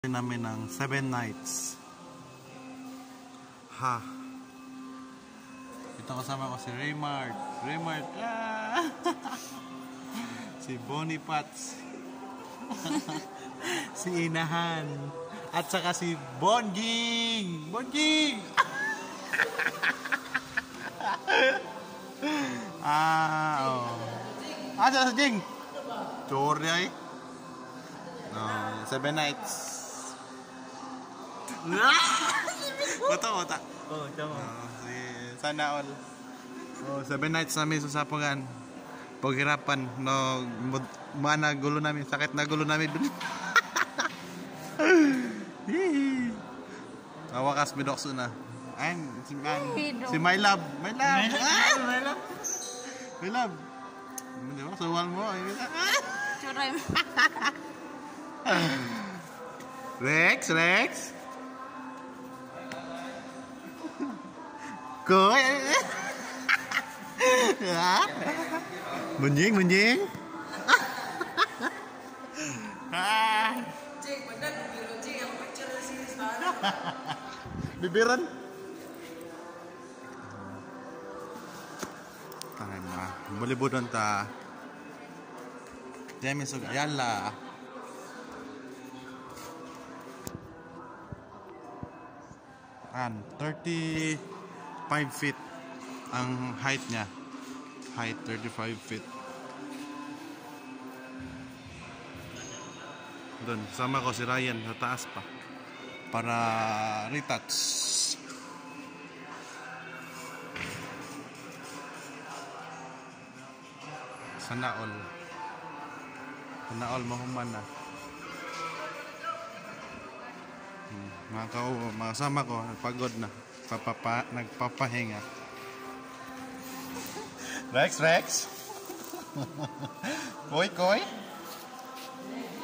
namin ng 7 nights. Ha. Ito kasama ko si Raymart. Raymart. Ah! Si Bonipats. Si Inahan. At saka si Bonjing. Bonjing. Oh. Sa Jing. Sorry ay. No, 7 nights. Wata. Oh, tama. Sana all. 7 nights namin sa Sapungan. Paghirapan, no, mana gulo namin, sakit na gulo namin dun. Wakas bidokso na. Ay, si My Love. My Love. My Love. My Love. Di ba? Suwal mo. Churay mo. Rex. Cười. Munjing. Bibiran. Tayo na. Malibudan ta. Diyan misog Ayala. And 35 feet ang height niya. Height 35 feet. Doon, sama ko si Ryan sa taas pa para retouch. Sana all mahuman na. Mga kasama ko, pagod na. Nagpapahinga. Rex. Koy.